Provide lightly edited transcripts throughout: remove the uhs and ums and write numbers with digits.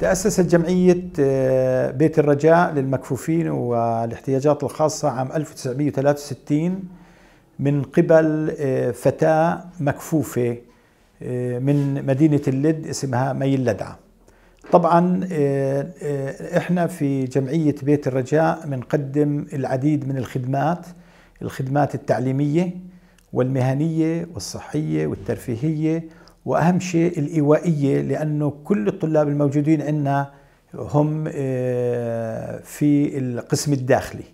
تأسست جمعية بيت الرجاء للمكفوفين والاحتياجات الخاصة عام 1963 من قبل فتاة مكفوفة من مدينة اللد اسمها مي اللدعة. طبعا احنا في جمعية بيت الرجاء بنقدم العديد من الخدمات التعليمية والمهنية والصحية والترفيهية، وأهم شيء الإيوائية، لأنه كل الطلاب الموجودين عندنا هم في القسم الداخلي.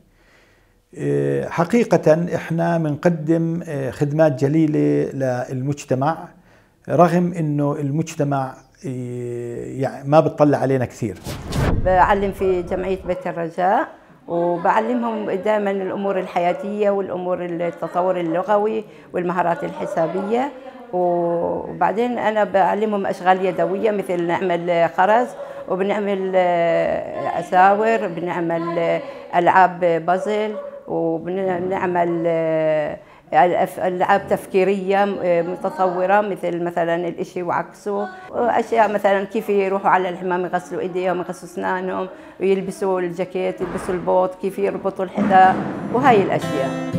حقيقة إحنا بنقدم خدمات جليلة للمجتمع، رغم إنه المجتمع يعني ما بتطلع علينا كثير. بعلم في جمعية بيت الرجاء، وبعلمهم دائما الأمور الحياتية والأمور التطور اللغوي والمهارات الحسابية. وبعدين أنا بعلمهم أشغال يدوية، مثل نعمل خرز، وبنعمل أساور، بنعمل ألعاب بازل، وبنعمل ألعاب تفكيرية متطورة، مثلا الإشي وعكسه، وأشياء مثلا كيف يروحوا على الحمام يغسلوا إيديهم، يغسلوا أسنانهم، ويلبسوا الجاكيت، يلبسوا البوت، كيف يربطوا الحذاء، وهاي الأشياء.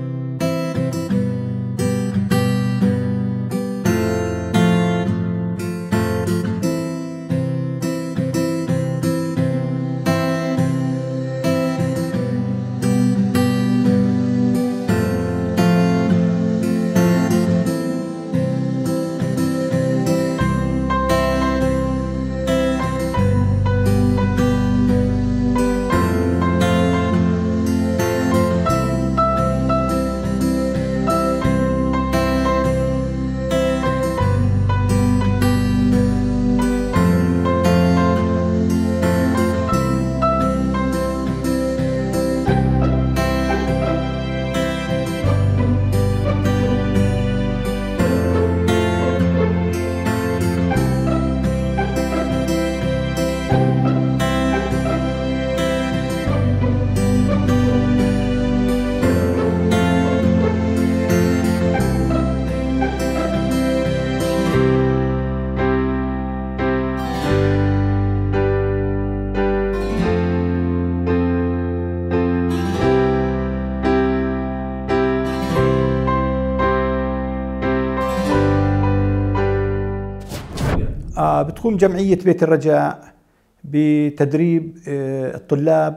بتقوم جمعية بيت الرجاء بتدريب الطلاب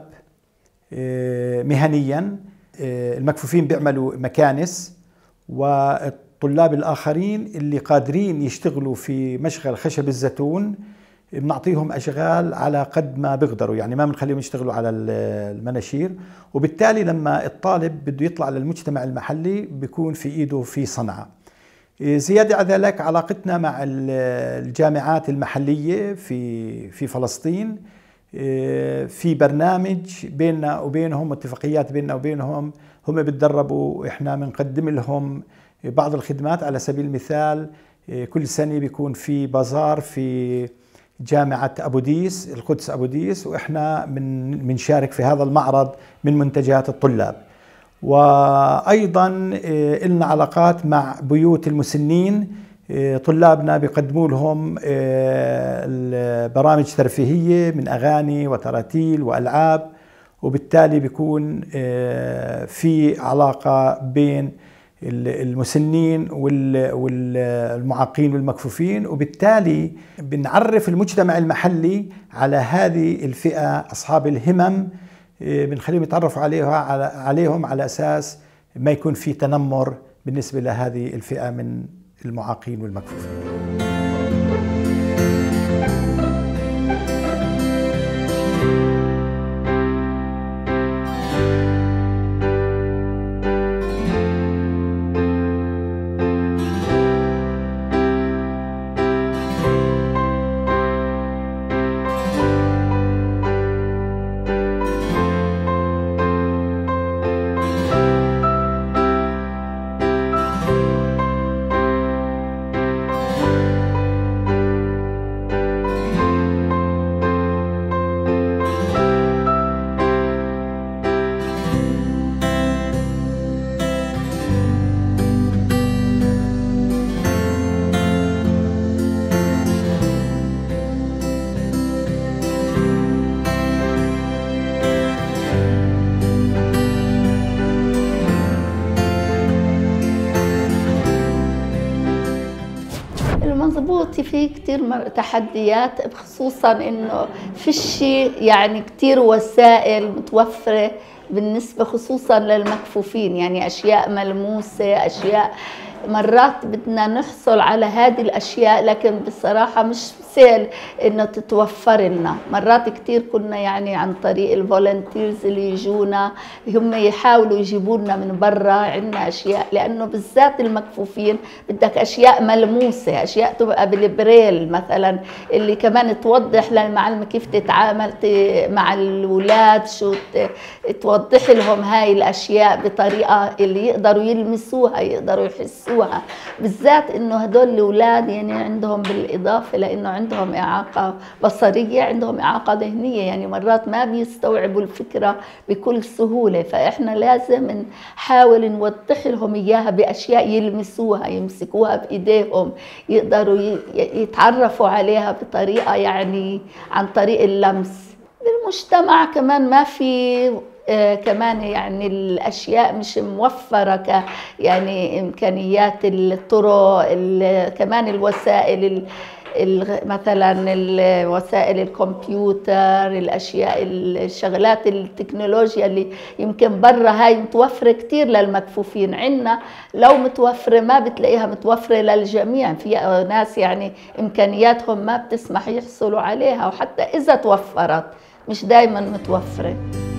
مهنيا. المكفوفين بيعملوا مكانس، والطلاب الآخرين اللي قادرين يشتغلوا في مشغل خشب الزيتون بنعطيهم أشغال على قد ما بيقدروا، يعني ما بنخليهم يشتغلوا على المناشير. وبالتالي لما الطالب بده يطلع للمجتمع المحلي بيكون في إيده في صنعة. زيادة على ذلك علاقتنا مع الجامعات المحلية في فلسطين، في برنامج بيننا وبينهم، اتفاقيات بيننا وبينهم، هم بتدربوا، احنا بنقدم لهم بعض الخدمات. على سبيل المثال كل سنة بيكون في بازار في جامعة أبو ديس، القدس أبو ديس، واحنا بنشارك في هذا المعرض من منتجات الطلاب. وأيضا لنا علاقات مع بيوت المسنين، طلابنا بيقدموا لهم برامج ترفيهية من أغاني وتراتيل وألعاب، وبالتالي بيكون في علاقة بين المسنين والمعاقين والمكفوفين، وبالتالي بنعرف المجتمع المحلي على هذه الفئة أصحاب الهمم، بنخليهم يتعرفوا عليهم على أساس ما يكون في تنمر بالنسبة لهذه الفئة من المعاقين والمكفوفين. في كتير تحديات، خصوصا انه فيش يعني كتير وسائل متوفرة بالنسبة خصوصا للمكفوفين، يعني أشياء ملموسة، أشياء مرات بدنا نحصل على هذه الأشياء لكن بصراحة مش سهل إنه تتوفر لنا. مرات كتير كنا يعني عن طريق الفولنتيرز اللي يجونا هم يحاولوا يجيبوا لنا من برا عندنا أشياء، لأنه بالذات المكفوفين بدك أشياء ملموسة، أشياء تبقى بالبريل مثلا اللي كمان توضح للمعلمة كيف تتعامل مع الأولاد، شو توضح لهم هاي الأشياء بطريقة اللي يقدروا يلمسوها، يقدروا يحسوها، بالذات إنه هدول الأولاد يعني عندهم بالإضافة لأنه عندهم إعاقة بصرية عندهم إعاقة ذهنية، يعني مرات ما بيستوعبوا الفكرة بكل سهولة، فإحنا لازم نحاول نوضح لهم إياها بأشياء يلمسوها، يمسكوها بإيديهم، يقدروا يتعرفوا عليها بطريقة يعني عن طريق اللمس. بالمجتمع كمان ما في كمان يعني الأشياء مش موفرة يعني إمكانيات الطرق، كمان الوسائل مثلا وسائل الكمبيوتر، الاشياء الشغلات التكنولوجيا اللي يمكن برا هاي متوفره كثير للمكفوفين، عندنا لو متوفره ما بتلاقيها متوفره للجميع، في ناس يعني امكانياتهم ما بتسمح يحصلوا عليها، وحتى اذا توفرت مش دائما متوفره.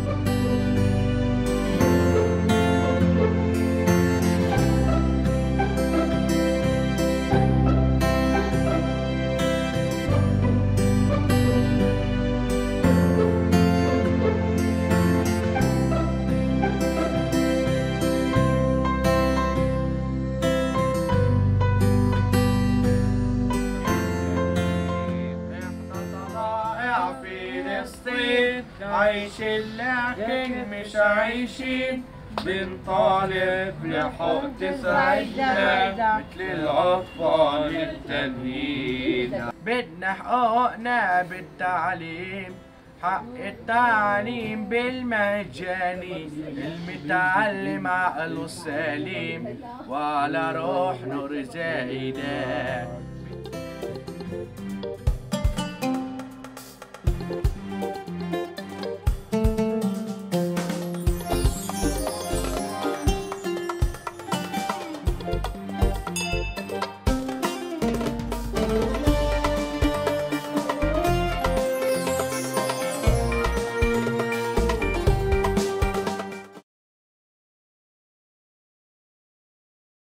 عايشين لكن مش عايشين، بنطالب لحقوق تساعدنا مثل الأطفال التانيين. بدنا حقوقنا بالتعليم، حق التعليم بالمجاني، المتعلم عقله سليم وعلى روح نور زايدة.